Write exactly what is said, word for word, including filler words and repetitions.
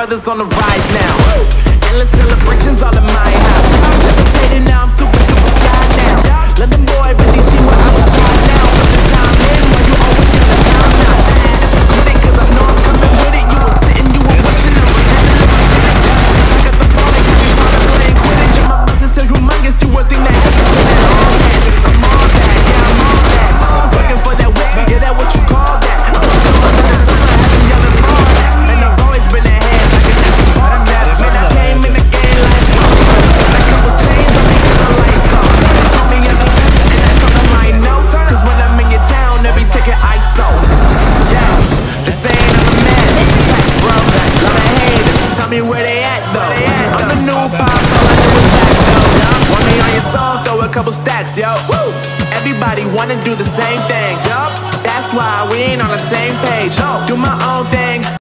brothers on the rise now. Endless celebrations all in my house. I'm levitating now, I'm super duper fly now. London boy, really see where I was at now. Put the time in while you always in the time now. With it, cause I know I'm coming with it. You were sitting, you were watching, I was having a minute. I got the ball, like you wanna play Quidditch. And my business so humongous, you would think that happens in that all that. I'm on that, yeah, I'm on that. Looking for that whip, yeah, that what you call that. I'm still under the summer, having yelling for that. And I've always been ahead, like an apple bottom that. Man, I came in the game like a couple chains on me, cause I like cars. They told me I'm the best, and I told them I know. Cause when I'm in your town, every ticket I sold. Yeah, they saying I'm a man. Facts, bro, that's lot of haters. Tell me where they at, though. I'm the new pop, all I know is back, though. Want me on your song, throw a couple stacks, yo. Woo! Everybody wanna do the same thing, yup. That's why we ain't on the same page. Do my own thing.